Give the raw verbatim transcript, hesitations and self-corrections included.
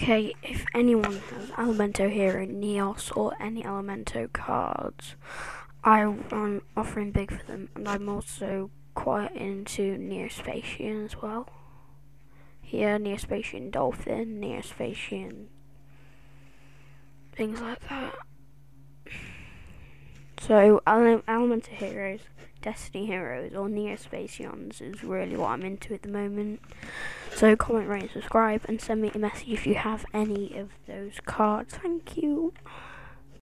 Okay, if anyone has Elemento Hero, Neos, or any Elemento cards, I'm offering big for them, and I'm also quite into Spacion as well. Here, Spacion Dolphin, Spacion, things like that. So, Elemento Heroes, Destiny Heroes, or Spacions is really what I'm into at the moment. So comment, rate, and subscribe, and send me a message if you have any of those cards. Thank you.